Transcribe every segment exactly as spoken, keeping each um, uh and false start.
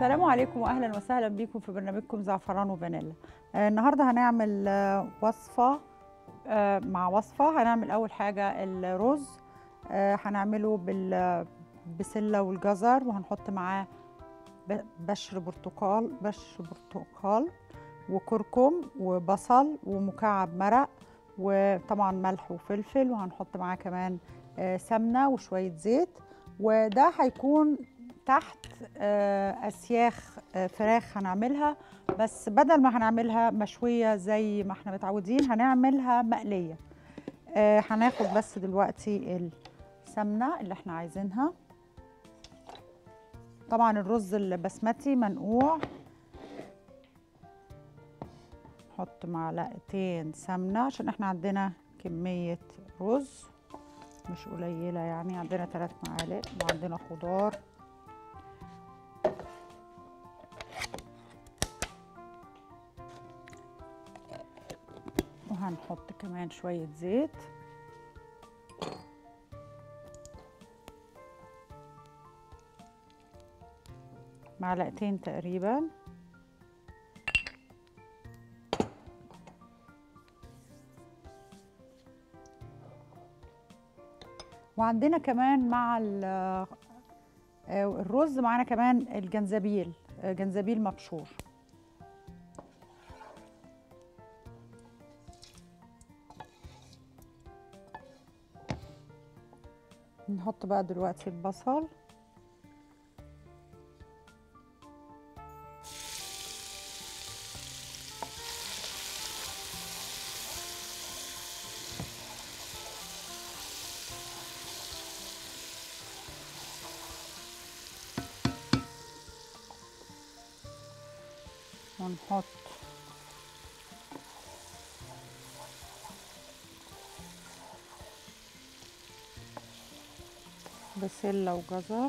السلام عليكم واهلا وسهلا بيكم في برنامجكم زعفران وفانيلا. آه النهارده هنعمل آه وصفه آه مع وصفه. هنعمل اول حاجه الرز، آه هنعمله بالبسله والجزر، وهنحط معاه بشر برتقال بشر برتقال وكركم وبصل ومكعب مرق، وطبعا ملح وفلفل، وهنحط معاه كمان آه سمنه وشويه زيت. وده هيكون تحت آه اسياخ آه فراخ هنعملها، بس بدل ما هنعملها مشويه زي ما احنا متعودين هنعملها مقليه. آه هناخد بس دلوقتي السمنه اللي احنا عايزينها. طبعا الرز البسمتي منقوع. نحط معلقتين سمنه عشان احنا عندنا كميه رز مش قليله، يعني عندنا ثلاث معالق وعندنا خضار. وهنحط كمان شويه زيت. معلقتين تقريبا. وعندنا كمان مع الرز معانا كمان الجنزبيل، جنزبيل مبشور. نحط بقى دلوقتي البصل. ونحط بسلة وجزر.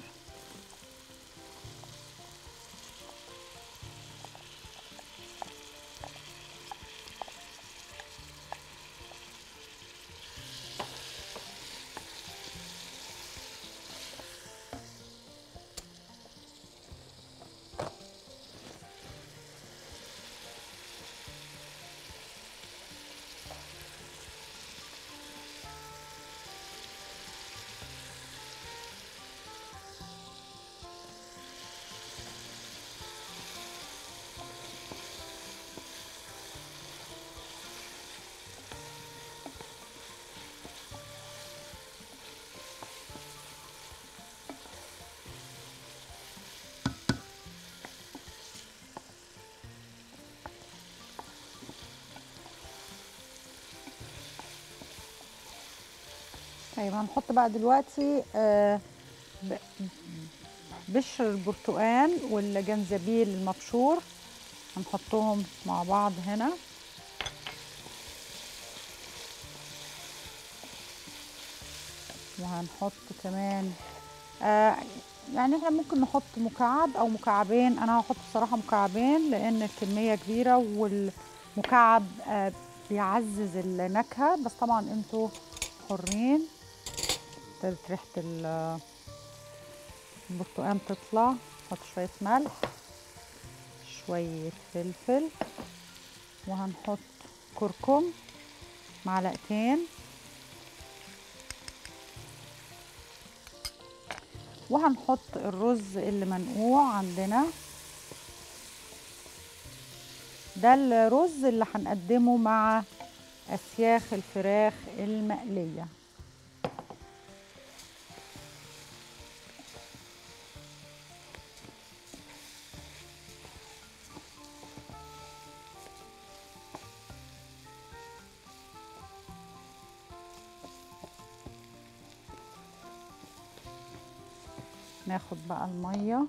طيب هنحط بقى دلوقتي آه بشر البرتقال والجنزبيل المبشور، هنحطهم مع بعض هنا. وهنحط كمان آه يعني احنا ممكن نحط مكعب او مكعبين. انا هحط بصراحه مكعبين لان الكميه كبيره، والمكعب آه بيعزز النكهه، بس طبعا انتوا حرين. ابتدت ريحه البرتقال تطلع. نحط شويه ملح، شويه فلفل، وهنحط كركم معلقتين، وهنحط الرز اللي منقوع عندنا. ده الرز اللي هنقدمه مع اسياخ الفراخ المقليه. ناخد بقى الميه.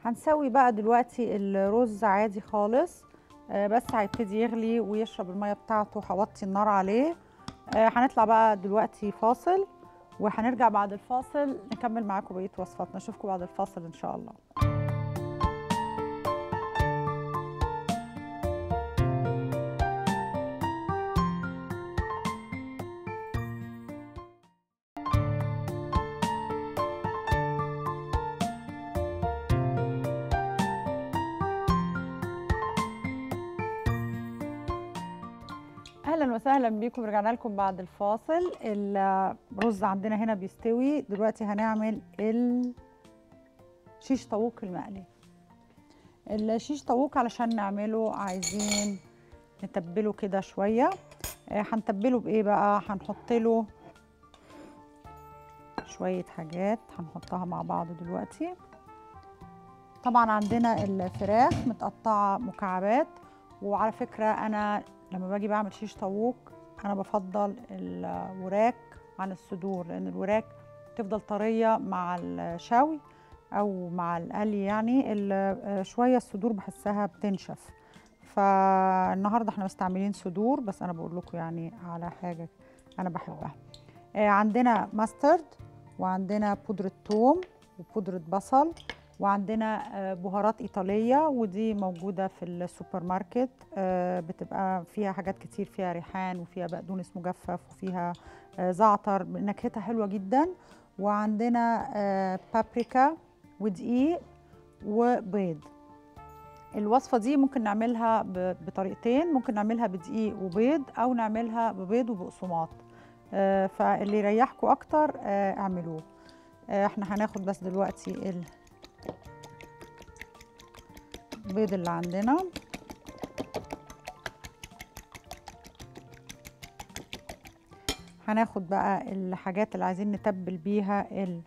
هنسوي بقى دلوقتي الرز عادي خالص، آه بس هيبتدي يغلي ويشرب الميه بتاعته، هوطي النار عليه. آه هنطلع بقى دلوقتي فاصل، وهنرجع بعد الفاصل نكمل معاكم بقيه وصفاتنا. اشوفكم بعد الفاصل ان شاء الله. اهلا وسهلا بيكم، رجعنا لكم بعد الفاصل. الرز عندنا هنا بيستوي دلوقتي. هنعمل الشيش طاووق المقلي. الشيش طاووق علشان نعمله عايزين نتبله كده شويه. هنتبله بايه بقى؟ هنحط له شويه حاجات هنحطها مع بعض دلوقتي. طبعا عندنا الفراخ متقطعه مكعبات، وعلى فكره انا لما باجي بعمل شيش طاووق انا بفضل الوراك عن الصدور، لان الوراك تفضل طريه مع الشوي او مع القلي، يعني شويه الصدور بحسها بتنشف. فالنهارده احنا مستعملين صدور، بس انا بقول لكم يعني على حاجه انا بحبها. عندنا ماسترد، وعندنا بودره ثوم وبودره بصل، وعندنا بهارات إيطالية، ودي موجودة في السوبر ماركت. بتبقى فيها حاجات كتير، فيها ريحان وفيها بقدونس مجفف وفيها زعتر، نكهتها حلوة جدا. وعندنا بابريكا ودقيق وبيض. الوصفة دي ممكن نعملها بطريقتين، ممكن نعملها بدقيق وبيض أو نعملها ببيض وبقسماط، فاللي يريحكم أكتر اعملوه. احنا هناخد بس دلوقتي ال البيض اللي عندنا، هناخد بقى الحاجات اللي عايزين نتبل بيها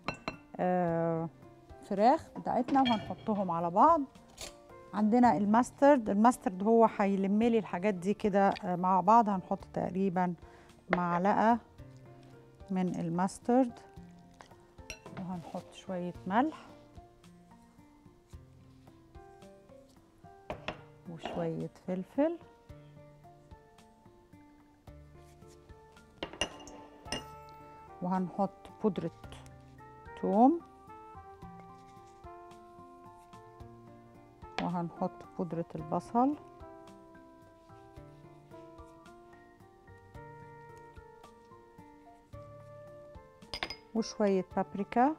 الفراخ بتاعتنا وهنحطهم على بعض. عندنا الماسترد. الماسترد هو هيلم لي الحاجات دي كده مع بعض. هنحط تقريبا معلقة من الماسترد، وهنحط شوية ملح وشوية فلفل وهنحط بودرة ثوم وهنحط بودرة البصل وشوية بابريكا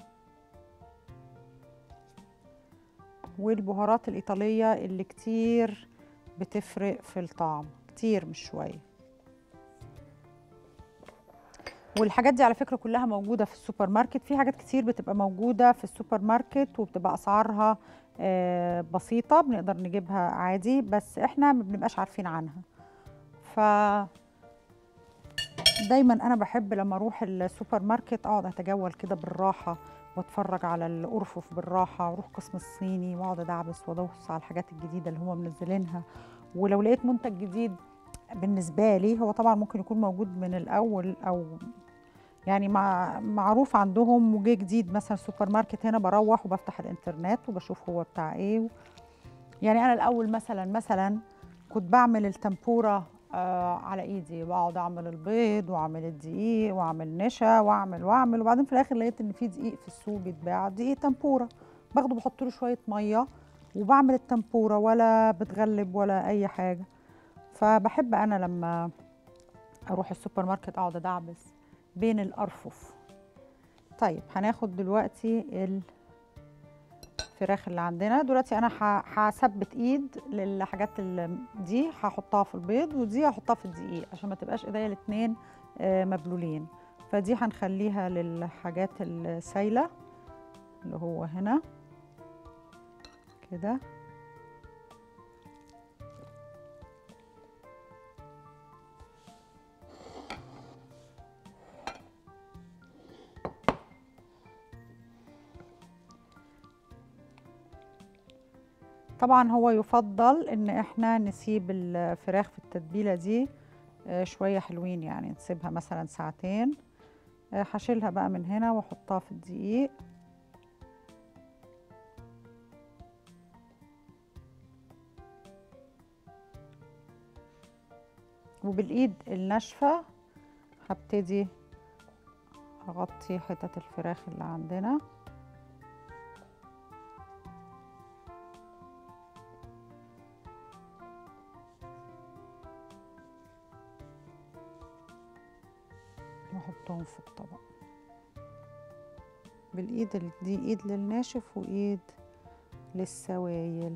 والبهارات الإيطالية اللي كتير بتفرق في الطعم، كتير مش شوية. والحاجات دي على فكرة كلها موجودة في السوبر ماركت. في حاجات كتير بتبقى موجودة في السوبر ماركت وبتبقى أسعارها بسيطة، بنقدر نجيبها عادي، بس احنا ما بنبقاش عارفين عنها. ف دايما أنا بحب لما أروح السوبر ماركت أقعد أتجول كده بالراحة واتفرج على الأرفف بالراحة، واروح قسم الصيني واقعد ادعبس وادوس على الحاجات الجديدة اللي هم منزلينها. ولو لقيت منتج جديد بالنسبة لي، هو طبعا ممكن يكون موجود من الأول أو يعني مع معروف عندهم وجه جديد مثلا السوبر ماركت هنا، بروح وبفتح الإنترنت وبشوف هو بتاع إيه. يعني أنا الأول مثلا مثلا كنت بعمل التمبورة آه على ايدي، بقعد اعمل البيض واعمل الدقيق واعمل نشا واعمل واعمل وبعدين في الاخر لقيت ان في دقيق في السوق بيتباع دقيق تمبوره، باخده بحط له شويه ميه وبعمل التمبوره، ولا بتغلب ولا اي حاجه. فبحب انا لما اروح السوبر ماركت اقعد ادعبس بين الارفف. طيب هناخد دلوقتي الفراخ اللي عندنا. دلوقتي انا هثبت ايد للحاجات دي، هحطها في البيض ودي هحطها في الدقيق عشان ما تبقاش ايديا الاتنين مبلولين. فدي هنخليها للحاجات السايله اللي هو هنا كده. طبعا هو يفضل ان احنا نسيب الفراخ في التتبيله دي شويه حلوين، يعني نسيبها مثلا ساعتين. هشيلها بقى من هنا واحطها في الدقيق وبالايد الناشفه هبتدي اغطي حتت الفراخ اللي عندنا. واحطهم في الطبق بالايد ال- دي ايد للناشف وايد للسوائل.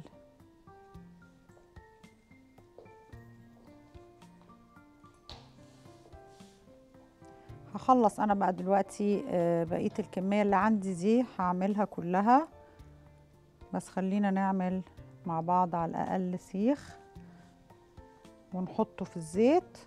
هخلص انا بقى دلوقتي آه، بقية الكمية اللي عندي دي هعملها كلها، بس خلينا نعمل مع بعض على الاقل سيخ ونحطه في الزيت.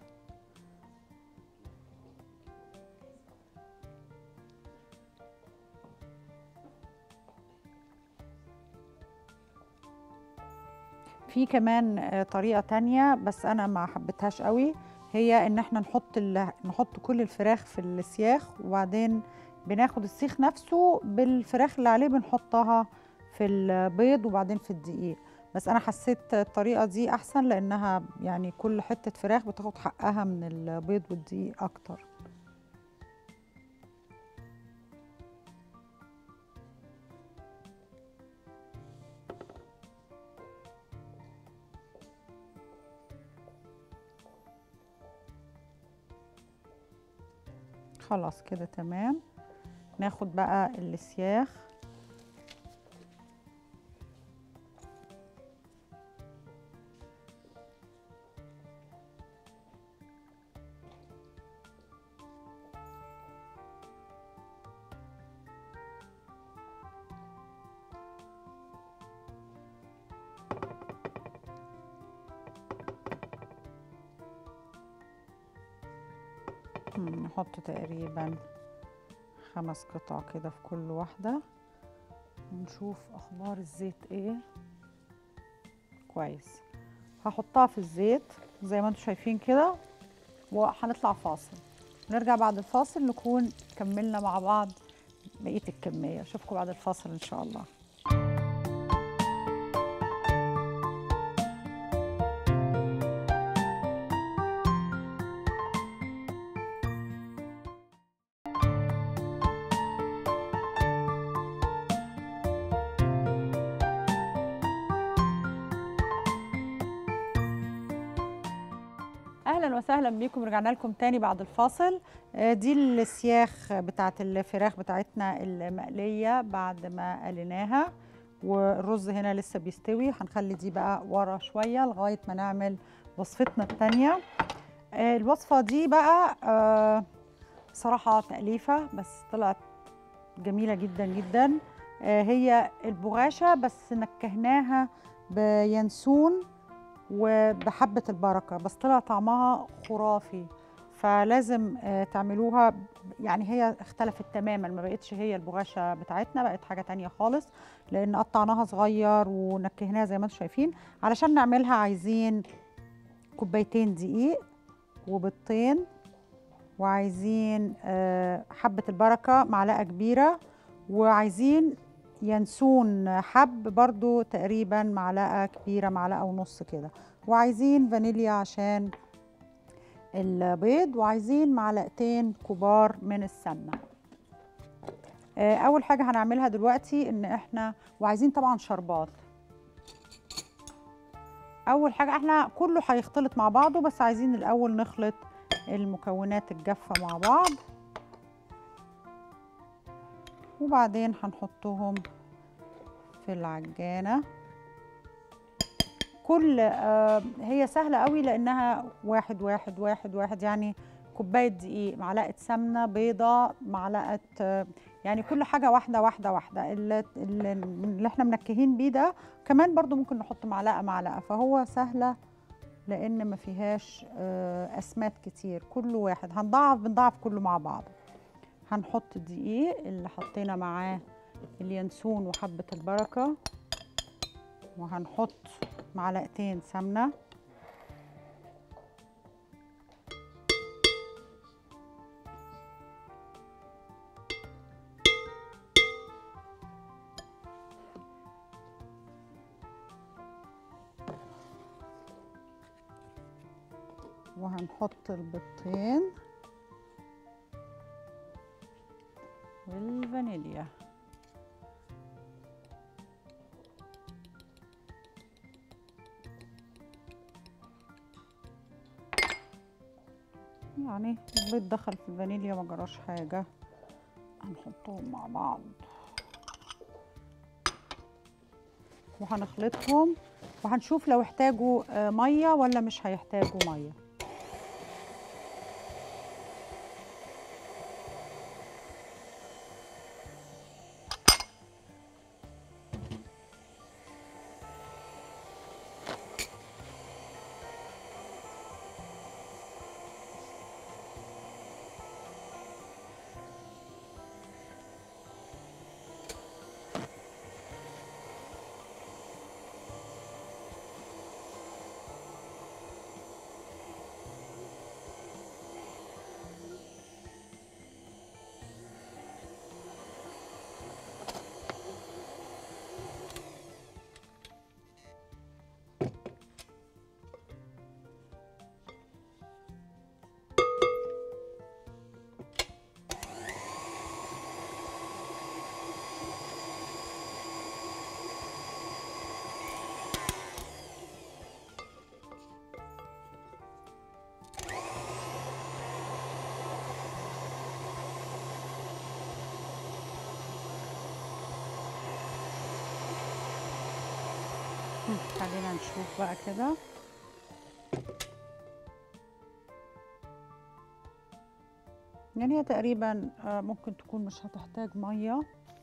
في كمان آه، طريقة تانية بس انا ما حبيتهاش قوي، هي ان احنا نحط ال... نحط كل الفراخ في السياخ، وبعدين بناخد السيخ نفسه بالفراخ اللي عليه بنحطها في البيض وبعدين في الدقيق. بس انا حسيت الطريقة دي احسن لانها يعني كل حتة فراخ بتاخد حقها من البيض والدقيق اكتر. خلاص كده تمام. ناخد بقى السياخ مم، نحط تقريبا خمس قطع كده في كل واحدة، ونشوف اخبار الزيت ايه. كويس. هحطها في الزيت زي ما انتم شايفين كده، وهنطلع فاصل. نرجع بعد الفاصل نكون كملنا مع بعض بقية الكمية. اشوفكم بعد الفاصل ان شاء الله. اهلا وسهلا بيكم، رجعنا لكم تاني بعد الفاصل. آه، دي السياخ بتاعت الفراخ بتاعتنا المقليه بعد ما قليناها، والرز هنا لسه بيستوي. هنخلي دي بقى ورا شويه لغايه ما نعمل وصفتنا التانيه. آه، الوصفه دي بقى آه، صراحه تأليفه بس طلعت جميله جدا جدا. آه، هي البغاشه بس نكهناها بينسون وبحبة البركة، بس طلع طعمها خرافي. فلازم آه، تعملوها. يعني هي اختلفت تماما، ما بقتش هي البغاشة بتاعتنا، بقت حاجة تانية خالص، لأن قطعناها صغير ونكهناها زي ما انتم شايفين. علشان نعملها عايزين كوبايتين دقيق وبيضتين، وعايزين آه، حبة البركة معلقة كبيرة، وعايزين ينسون حب برضو تقريبا معلقة كبيرة، معلقة ونص كده، وعايزين فانيليا عشان البيض، وعايزين معلقتين كبار من السمنة. آه، أول حاجة هنعملها دلوقتي إن إحنا، وعايزين طبعا شربات. أول حاجة إحنا كله هيختلط مع بعضه، بس عايزين الأول نخلط المكونات الجافة مع بعض، وبعدين هنحطهم في العجانة. كل آه هي سهلة قوي لأنها واحد واحد واحد واحد، يعني كوباية دقيق، معلقة سمنة، بيضة، معلقة آه يعني كل حاجة واحدة واحدة واحدة. اللي, اللي احنا منكهين بيه ده كمان برضو ممكن نحط معلقة معلقة، فهو سهلة لأن ما فيهاش آه أسمات كتير. كل واحد هنضعف بنضعف كله مع بعض. هنحط الدقيق اللي حطينا معاه اليانسون وحبة البركة، وهنحط معلقتين سمنة، وهنحط البيضتين والفانيليا. يعني البيض دخل في الفانيليا ما جراش حاجة، هنحطهم مع بعض وهنخلطهم وهنشوف لو احتاجوا مية ولا مش هيحتاجوا مية. خلينا نشوف بقى كده. يعني هي تقريبا ممكن تكون مش هتحتاج ميه.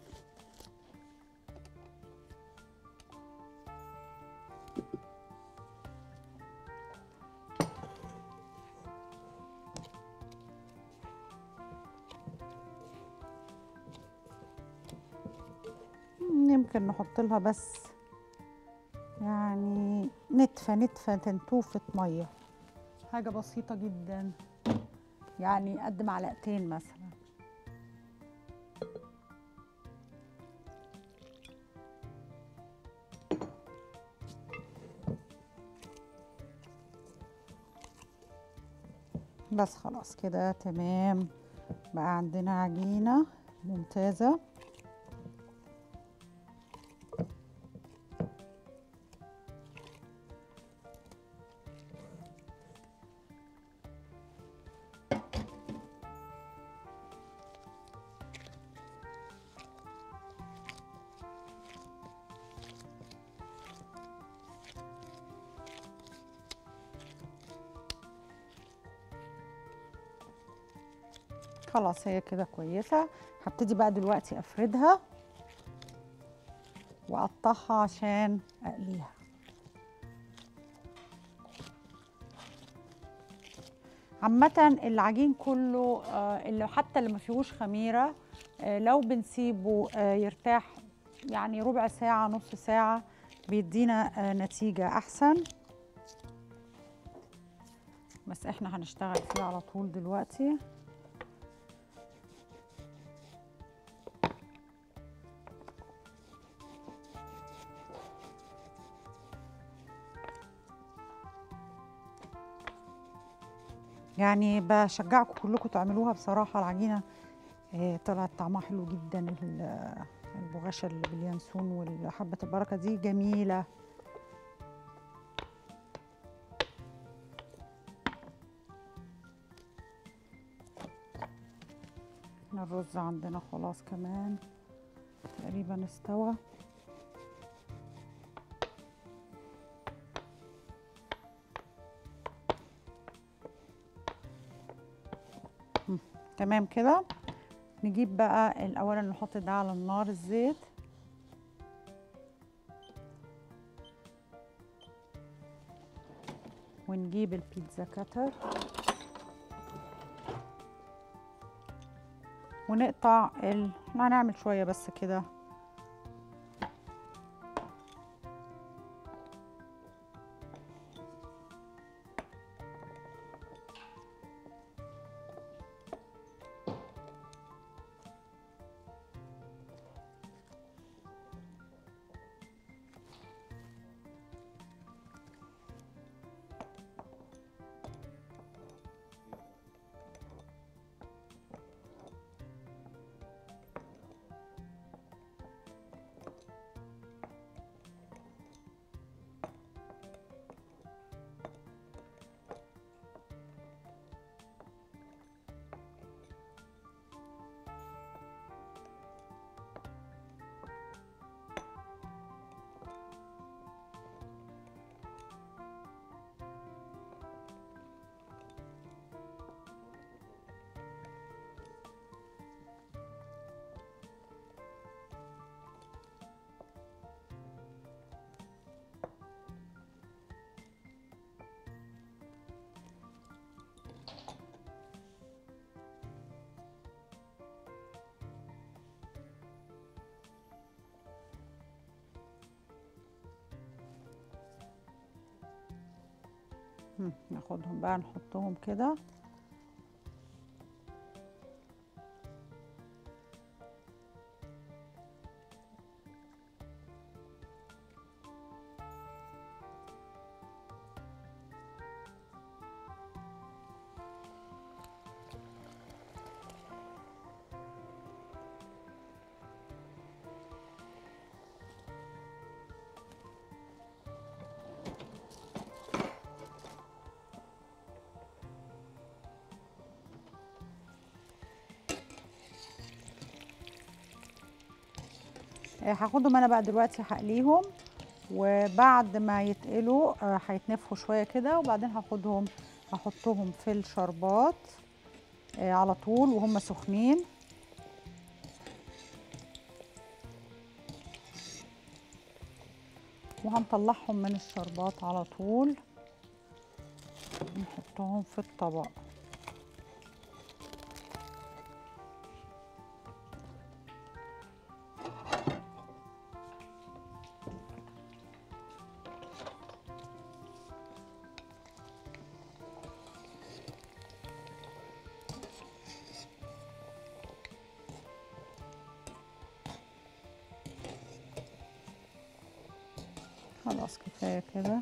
يمكن نحط لها بس يعني نتفه نتفه تنتوفه ميه، حاجه بسيطه جدا، يعني قد معلقتين مثلا. بس خلاص كده تمام، بقى عندنا عجينه ممتازه. خلاص هي كده كويسه. هبتدي بقى دلوقتي افردها واقطعها عشان اقليها. عامة العجين كله اللي حتى اللي ما فيهوش خميرة لو بنسيبه يرتاح يعني ربع ساعة نص ساعة بيدينا نتيجة أحسن. بس احنا هنشتغل فيه على طول دلوقتي. يعني بشجعكم كلكم تعملوها بصراحة. العجينة طلعت طعمها حلو جدا، البغاشة اللي باليانسون والحبة البركة دي جميلة. الرز عندنا خلاص كمان تقريبا استوى. تمام كده. نجيب بقى الاول نحط ده على النار الزيت، ونجيب البيتزا كاتر ونقطع ال... هنعمل شويه بس كده مم، ناخدهم بقى نحطهم كده. آه، هاخدهم انا بقى دلوقتي هقليهم، وبعد ما يتقلوا آه، هيتنفخوا شويه كده، وبعدين هاخدهم هحطهم في الشربات آه، على طول وهم سخنين. وهنطلعهم من الشربات على طول نحطهم في الطبق. خلاص كفايه كده.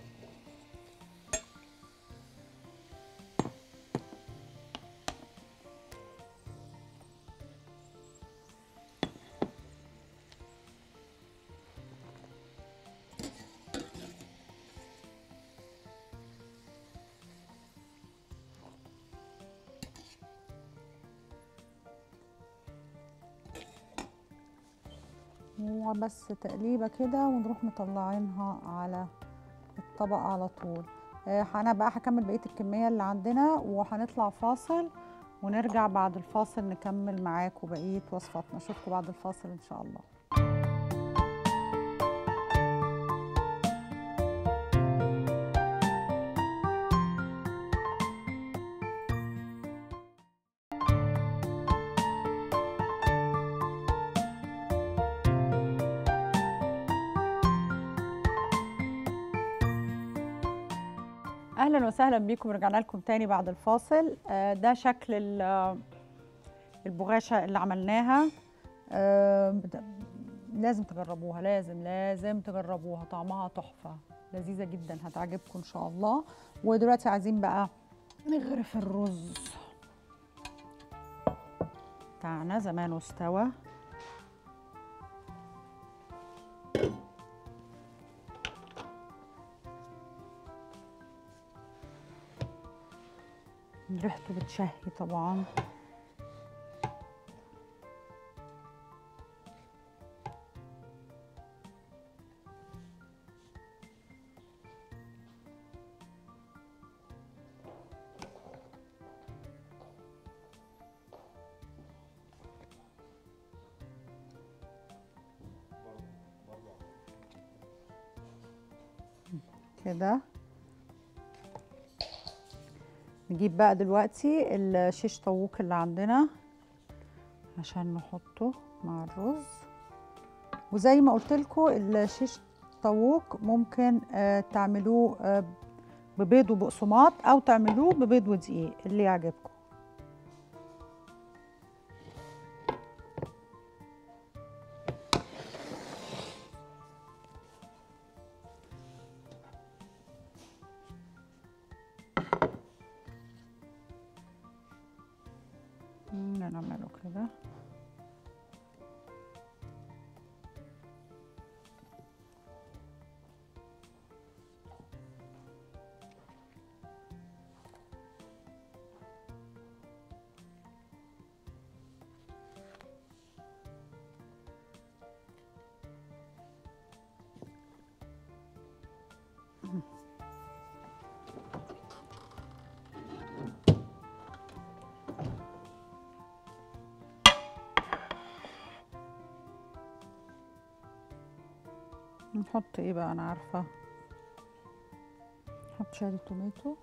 وبس تقليبه كده ونروح مطلعينها على الطبق على طول. آه، انا بقى هكمل بقيه الكميه اللي عندنا وهنطلع فاصل، ونرجع بعد الفاصل نكمل معاكم بقيه وصفاتنا. اشوفكم بعد الفاصل ان شاء الله. اهلا وسهلا بيكم، رجعنا لكم تاني بعد الفاصل. آه، ده شكل ال- البغاشة اللي عملناها. آه، بت- لازم تجربوها، لازم لازم تجربوها، طعمها تحفة لذيذة جدا، هتعجبكم ان شاء الله. ودلوقتي عايزين بقى نغرف الرز بتاعنا، زمانه استوى. ريحته بتشهي طبعا. كده نجيب بقى دلوقتي الشيش طاووق اللي عندنا عشان نحطه مع الرز. وزي ما قلت لكم الشيش طاووق ممكن آه تعملوه آه ببيض وبقسماط، او تعملوه ببيض ودقيق، اللي يعجبكم. نعمله كده. نحط ايه بقى؟ انا عارفه، نحط شويه توماتو.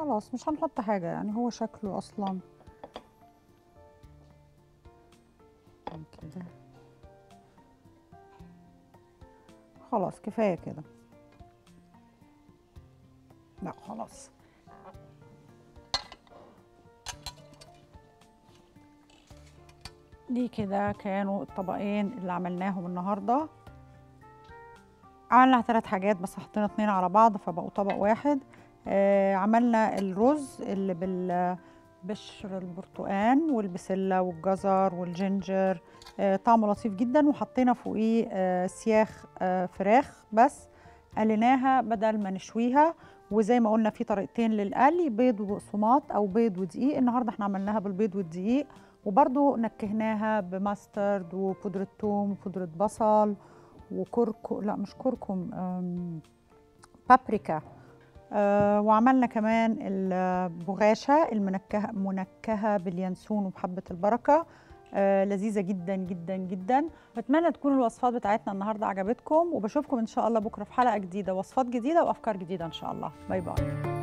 خلاص مش هنحط حاجة، يعني هو شكله أصلا كده. خلاص كفاية كده. لا خلاص. دي كده كانوا الطبقين اللي عملناهم النهارده. عملنا ثلاث حاجات بس حطينا اتنين على بعض فبقوا طبق واحد. آه عملنا الرز اللي بالبشر البرتقان والبسلة والجزر والجنجر، آه طعمه لطيف جدا، وحطينا فوقيه آه سياخ آه فراخ بس قليناها بدل ما نشويها. وزي ما قلنا في طريقتين للقلي، بيض وبقسماط او بيض ودقيق. النهارده احنا عملناها بالبيض والدقيق، وبرده نكهناها بماسترد وبودرة ثوم وبودرة بصل وكركم، لا مش كركم، بابريكا. آه وعملنا كمان البغاشة المنكهة منكهة باليانسون وبحبة البركة، آه لذيذة جدا جدا جدا. بتمنى تكون الوصفات بتاعتنا النهاردة عجبتكم، وبشوفكم إن شاء الله بكرة في حلقة جديدة، وصفات جديدة وأفكار جديدة إن شاء الله. باي باي.